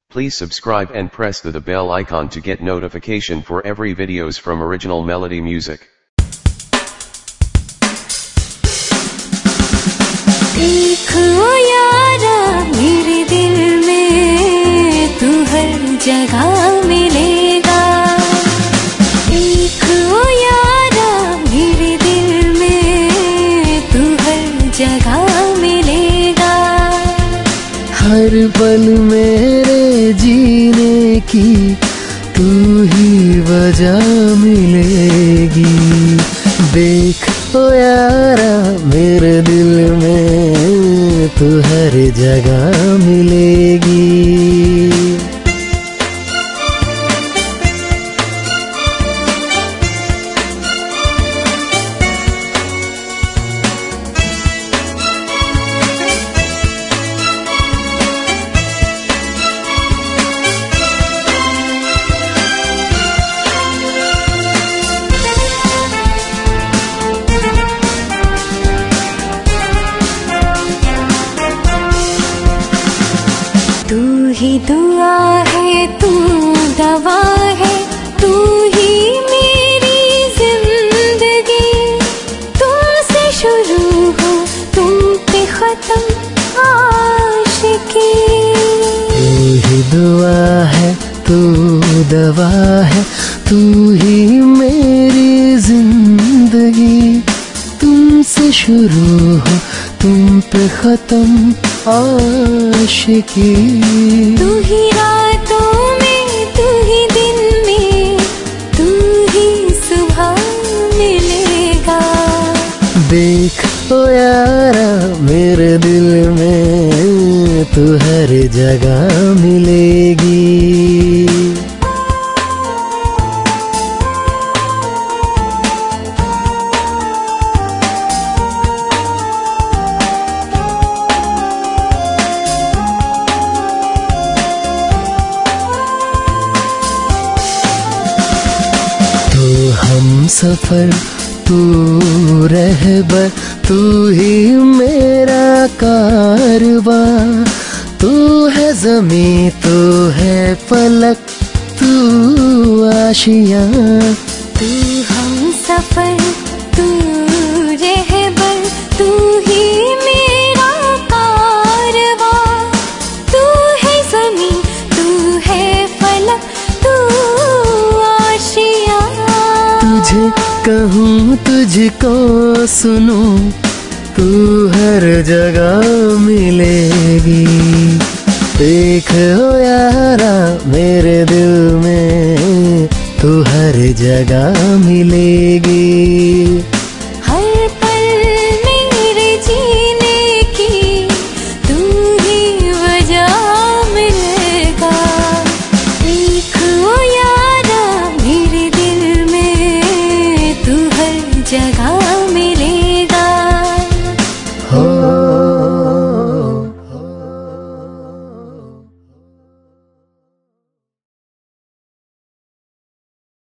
Please subscribe and press the bell icon to get notification for every videos from original melody music. देखो यारा मेरे दिल में तू हर जगह मिलेगा। देखो यारा मेरे दिल में तू हर जगह मिलेगा। हर पल मेरे जीने की तू ही वजह मिलेगी। देखो यारा मेरे दिल में तू हर जगह मिलेगी। तू ही दुआ है, तू दवा है, तू ही मेरी जिंदगी। तुमसे शुरू हो, तुम पे खत्म आशिकी। तू ही दुआ है, तू दवा है, तू ही मेरी जिंदगी। तुमसे शुरू हो, तुम पे खत्म आशिकी। तू ही रातों में, तू ही दिन में, तू ही सुबह मिलेगा। देखो यारा मेरे दिल में तू हर जगह मिलेगी। हम सफर, तू रहबर, तू ही मेरा कारवां। तू है ज़मीं, तू है फलक, तू आशियाँ। तू हम सफर, तू रहबर, तू ही मेरा कारवां। तू है ज़मीं, तू है फलक, तू आशियाँ। तुझे कहूँ, तुझको सुनूं, तू हर जगह मिलेगी। देखो यारा मेरे दिल में तू हर जगह मिलेगी।